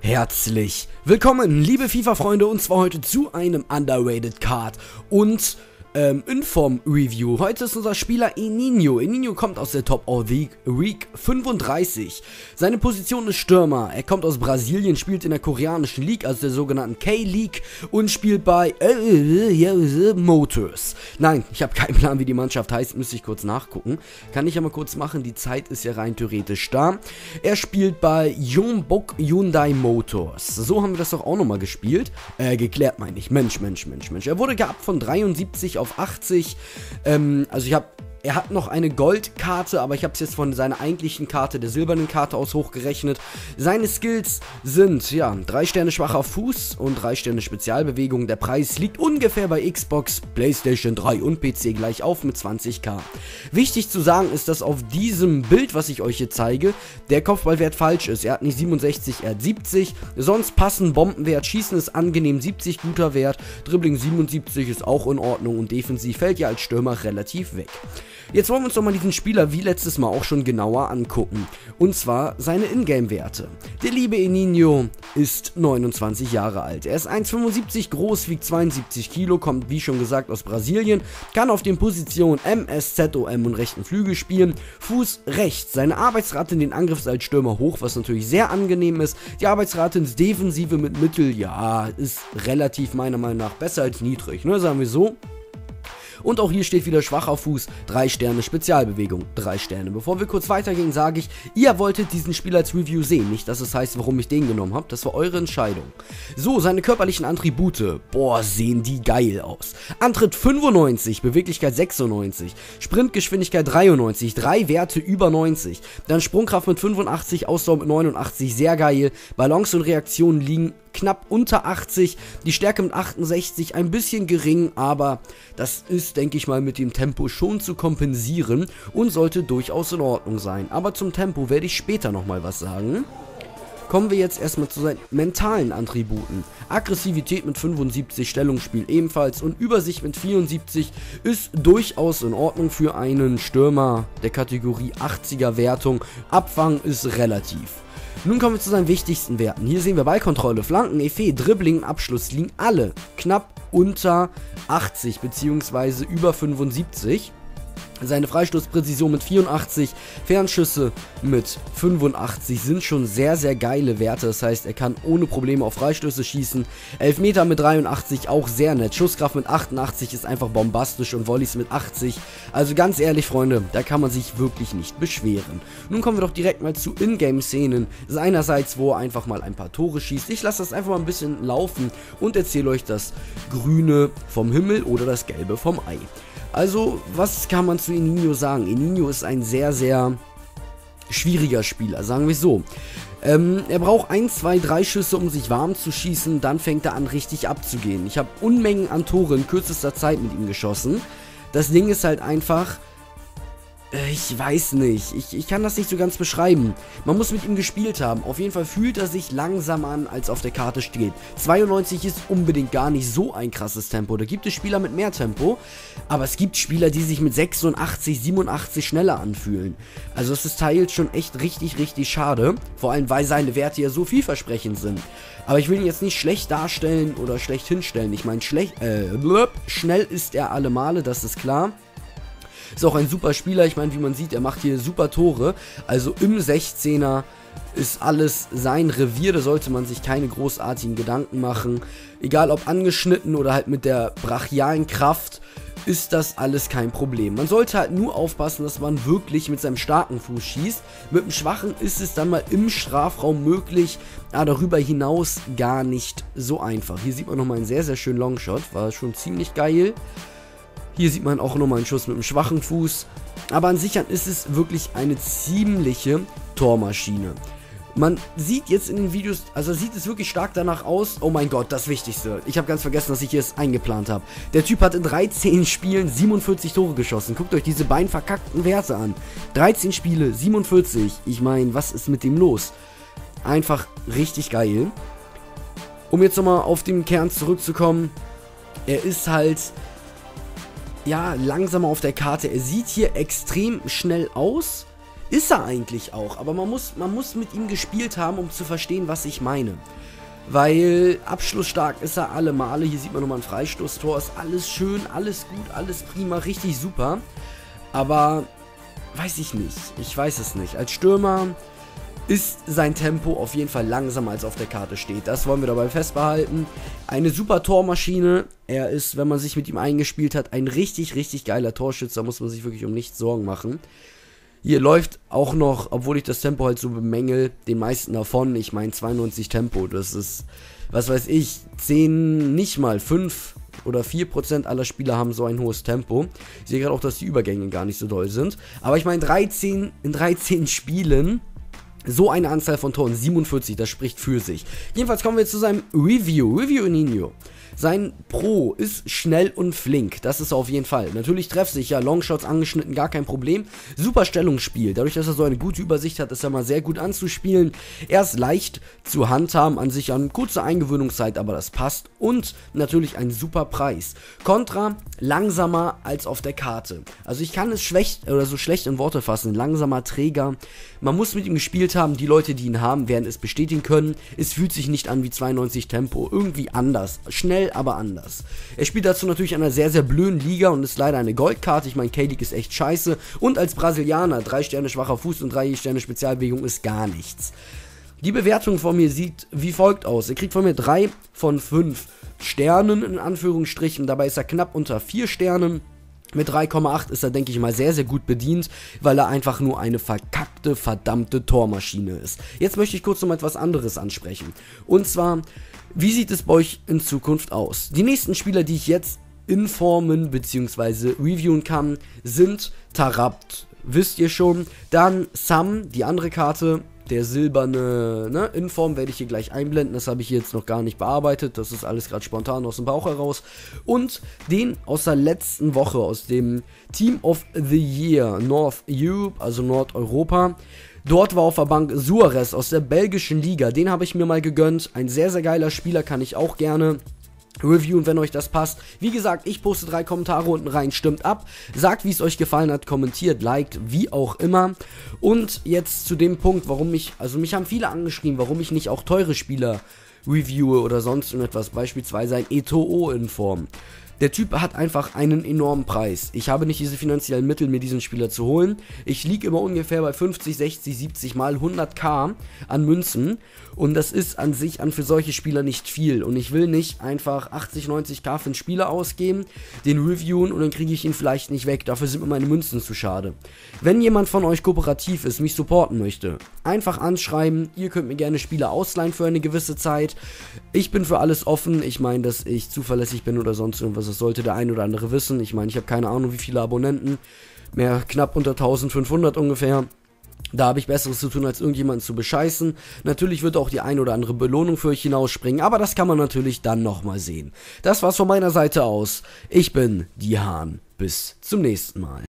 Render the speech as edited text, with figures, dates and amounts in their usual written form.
Herzlich willkommen, liebe FIFA-Freunde, und zwar heute zu einem Underrated Card und Inform-Review. Heute ist unser Spieler Eninho. Eninho kommt aus der Top of the Week 35. Seine Position ist Stürmer. Er kommt aus Brasilien, spielt in der koreanischen League, also der sogenannten K-League, und spielt bei Motors. Nein, ich habe keinen Plan, wie die Mannschaft heißt, müsste ich kurz nachgucken. Kann ich ja mal kurz machen, die Zeit ist ja rein theoretisch da. Er spielt bei Jeonbuk Hyundai Motors. So haben wir das doch auch nochmal gespielt. Geklärt meine ich. Mensch. Er wurde geabt von 73 auf 80. Er hat noch eine Goldkarte, aber ich habe es jetzt von seiner eigentlichen Karte, der silbernen Karte, aus hochgerechnet. Seine Skills sind, ja, 3 Sterne schwacher Fuß und 3 Sterne Spezialbewegung. Der Preis liegt ungefähr bei Xbox, PlayStation 3 und PC gleich auf mit 20.000. Wichtig zu sagen ist, dass auf diesem Bild, was ich euch hier zeige, der Kopfballwert falsch ist. Er hat nicht 67, er hat 70. Sonst passen Bombenwert, Schießen ist angenehm, 70 guter Wert, Dribbling 77 ist auch in Ordnung und defensiv fällt ja als Stürmer relativ weg. Jetzt wollen wir uns doch mal diesen Spieler wie letztes Mal auch schon genauer angucken. Und zwar seine Ingame-Werte. Der liebe Eninho ist 29 Jahre alt. Er ist 1,75 groß, wiegt 72 Kilo, kommt wie schon gesagt aus Brasilien, kann auf den Positionen MS, ZOM und rechten Flügel spielen. Fuß rechts. Seine Arbeitsrate in den Angriff ist als Stürmer hoch, was natürlich sehr angenehm ist. Die Arbeitsrate ins Defensive mit Mittel, ja, ist relativ meiner Meinung nach besser als niedrig, ne, sagen wir so. Und auch hier steht wieder schwacher Fuß, 3 Sterne Spezialbewegung, 3 Sterne. Bevor wir kurz weitergehen, sage ich, ihr wolltet diesen Spieler als Review sehen. Nicht, dass es heißt, warum ich den genommen habe. Das war eure Entscheidung. So, seine körperlichen Attribute. Boah, sehen die geil aus. Antritt 95, Beweglichkeit 96, Sprintgeschwindigkeit 93, 3 Werte über 90. Dann Sprungkraft mit 85, Ausdauer mit 89, sehr geil. Balance und Reaktionen liegen knapp unter 80, die Stärke mit 68, ein bisschen gering, aber das ist, denke ich mal, mit dem Tempo schon zu kompensieren und sollte durchaus in Ordnung sein. Aber zum Tempo werde ich später nochmal was sagen. Kommen wir jetzt erstmal zu seinen mentalen Attributen. Aggressivität mit 75, Stellungsspiel ebenfalls und Übersicht mit 74 ist durchaus in Ordnung für einen Stürmer der Kategorie 80er Wertung. Abfang ist relativ. Nun kommen wir zu seinen wichtigsten Werten. Hier sehen wir Ballkontrolle, Flanken, Effet, Dribbling, Abschluss liegen alle knapp unter 80 bzw. über 75. Seine Freistoßpräzision mit 84, Fernschüsse mit 85 sind schon sehr, sehr geile Werte. Das heißt, er kann ohne Probleme auf Freistöße schießen. Elfmeter mit 83, auch sehr nett. Schusskraft mit 88 ist einfach bombastisch und Volleys mit 80. Also ganz ehrlich, Freunde, da kann man sich wirklich nicht beschweren. Nun kommen wir doch direkt mal zu Ingame-Szenen. Seinerseits, wo er einfach mal ein paar Tore schießt. Ich lasse das einfach mal ein bisschen laufen und erzähle euch das Grüne vom Himmel oder das Gelbe vom Ei. Also, was kann man zu Eninho sagen? Eninho ist ein sehr, sehr schwieriger Spieler, sagen wir so. Er braucht 1, 2, 3 Schüsse, um sich warm zu schießen, dann fängt er an, richtig abzugehen. Ich habe Unmengen an Tore in kürzester Zeit mit ihm geschossen. Das Ding ist halt einfach, ich weiß nicht, ich kann das nicht so ganz beschreiben. Man muss mit ihm gespielt haben. Auf jeden Fall fühlt er sich langsamer an, als auf der Karte steht. 92 ist unbedingt gar nicht so ein krasses Tempo. Da gibt es Spieler mit mehr Tempo, aber es gibt Spieler, die sich mit 86, 87 schneller anfühlen. Also es ist teils schon echt richtig, richtig schade. Vor allem, weil seine Werte ja so vielversprechend sind. Aber ich will ihn jetzt nicht schlecht darstellen oder schlecht hinstellen. Ich meine, schnell ist er alle Male, das ist klar. Ist auch ein super Spieler, ich meine, wie man sieht, er macht hier super Tore, also im 16er ist alles sein Revier, da sollte man sich keine großartigen Gedanken machen, egal ob angeschnitten oder halt mit der brachialen Kraft, ist das alles kein Problem. Man sollte halt nur aufpassen, dass man wirklich mit seinem starken Fuß schießt, mit dem schwachen ist es dann mal im Strafraum möglich, aber darüber hinaus gar nicht so einfach. Hier sieht man nochmal einen sehr, sehr schönen Longshot, war schon ziemlich geil. Hier sieht man auch nochmal einen Schuss mit einem schwachen Fuß. Aber an sich ist es wirklich eine ziemliche Tormaschine. Man sieht jetzt in den Videos, also sieht es wirklich stark danach aus. Oh mein Gott, das Wichtigste. Ich habe ganz vergessen, dass ich hier es eingeplant habe. Der Typ hat in 13 Spielen 47 Tore geschossen. Guckt euch diese beiden verkackten Werte an. 13 Spiele, 47. Ich meine, was ist mit dem los? Einfach richtig geil. Um jetzt nochmal auf den Kern zurückzukommen. Er ist halt, ja, langsamer auf der Karte. Er sieht hier extrem schnell aus. ist er eigentlich auch, aber man muss mit ihm gespielt haben, um zu verstehen, was ich meine. Weil abschlussstark ist er alle Male. Hier sieht man nochmal ein Freistoßtor. Ist alles schön, alles gut, alles prima, richtig super. Aber weiß ich nicht. Ich weiß es nicht. Als Stürmer ist sein Tempo auf jeden Fall langsamer, als auf der Karte steht. Das wollen wir dabei festbehalten. Eine super Tormaschine. Er ist, wenn man sich mit ihm eingespielt hat, ein richtig, richtig geiler Torschützer. Da muss man sich wirklich um nichts Sorgen machen. Hier läuft auch noch, obwohl ich das Tempo halt so bemängel, den meisten davon. Ich meine 92 Tempo, das ist, was weiß ich, 10, nicht mal 5 oder 4% aller Spieler haben so ein hohes Tempo. Ich sehe gerade auch, dass die Übergänge gar nicht so doll sind. Aber ich meine, in 13 Spielen so eine Anzahl von Toren, 47, das spricht für sich. Jedenfalls kommen wir zu seinem Review Nino. Sein Pro ist schnell und flink, das ist er auf jeden Fall. Natürlich treffsicher, Longshots angeschnitten, gar kein Problem. Super Stellungsspiel, dadurch, dass er so eine gute Übersicht hat, ist er mal sehr gut anzuspielen. Er ist leicht zu handhaben, an sich an kurze Eingewöhnungszeit, aber das passt. Und natürlich ein super Preis. Kontra, langsamer als auf der Karte. Also ich kann es schlecht in Worte fassen, langsamer Träger. Man muss mit ihm gespielt haben, die Leute, die ihn haben, werden es bestätigen können. Es fühlt sich nicht an wie 92 Tempo, irgendwie anders. Schnell, aber anders. Er spielt dazu natürlich in einer sehr, sehr blöden Liga und ist leider eine Goldkarte. Ich meine, K-League ist echt scheiße. Und als Brasilianer, 3 Sterne schwacher Fuß und 3 Sterne Spezialbewegung ist gar nichts. Die Bewertung von mir sieht wie folgt aus. Er kriegt von mir 3 von 5 Sternen, in Anführungsstrichen. Dabei ist er knapp unter 4 Sternen. Mit 3,8 ist er, denke ich mal, sehr, sehr gut bedient, weil er einfach nur eine verkackte, verdammte Tormaschine ist. Jetzt möchte ich kurz noch mal etwas anderes ansprechen. Und zwar, wie sieht es bei euch in Zukunft aus? Die nächsten Spieler, die ich jetzt informen bzw. reviewen kann, sind Tarabt, wisst ihr schon. Dann Sam, die andere Karte, der silberne Inform werde ich hier gleich einblenden. Das habe ich hier jetzt noch gar nicht bearbeitet. Das ist alles gerade spontan aus dem Bauch heraus. Und den aus der letzten Woche, aus dem Team of the Year North Europe, also Nordeuropa. Dort war auf der Bank Suarez aus der belgischen Liga. Den habe ich mir mal gegönnt. Ein sehr, sehr geiler Spieler, kann ich auch gerne reviewen, wenn euch das passt. Wie gesagt, ich poste 3 Kommentare unten rein, stimmt ab, sagt, wie es euch gefallen hat, kommentiert, liked, wie auch immer. Und jetzt zu dem Punkt, mich haben viele angeschrieben, warum ich nicht auch teure Spieler reviewe oder sonst irgendetwas, beispielsweise ein Eto'o in Form. Der Typ hat einfach einen enormen Preis. Ich habe nicht diese finanziellen Mittel, mir diesen Spieler zu holen. Ich liege immer ungefähr bei 50, 60, 70 mal 100k an Münzen. Und das ist an sich für solche Spieler nicht viel. Und ich will nicht einfach 80, 90k für einen Spieler ausgeben, den reviewen und dann kriege ich ihn vielleicht nicht weg. Dafür sind mir meine Münzen zu schade. Wenn jemand von euch kooperativ ist, mich supporten möchte, einfach anschreiben. Ihr könnt mir gerne Spieler ausleihen für eine gewisse Zeit. Ich bin für alles offen. Ich meine, dass ich zuverlässig bin oder sonst irgendwas. Das sollte der ein oder andere wissen. Ich meine, ich habe keine Ahnung, wie viele Abonnenten. Knapp unter 1500 ungefähr. Da habe ich Besseres zu tun, als irgendjemanden zu bescheißen. Natürlich wird auch die ein oder andere Belohnung für euch hinausspringen, aber das kann man natürlich dann nochmal sehen. Das war's von meiner Seite aus. Ich bin die Hahn. Bis zum nächsten Mal.